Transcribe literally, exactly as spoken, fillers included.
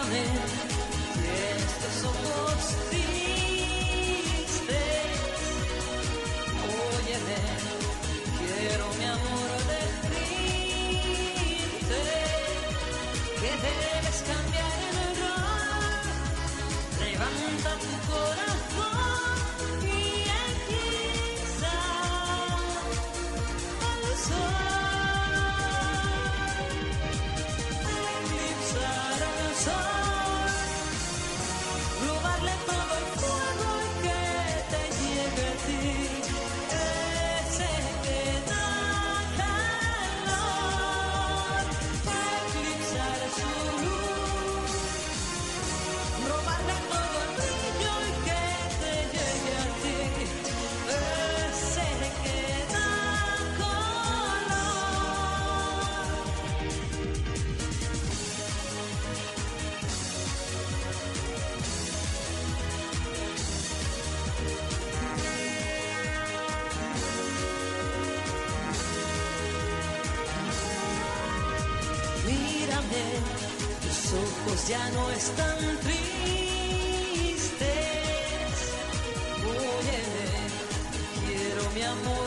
Mírame, y estos ojos tristes. Óyeme, quiero mi amor decirte que debes cambiar el rol. Levanta tu corazón y empieza al sol. Eclipsar al sol, robarle todo el fuego y que te llegue a ti. Ese que da calor, eclipsar su luz, robarle todo el brillo y que te llegue a ti. Ese que da color. Mírame, tus ojos ya no están tristes. Óyeme, quiero mi amor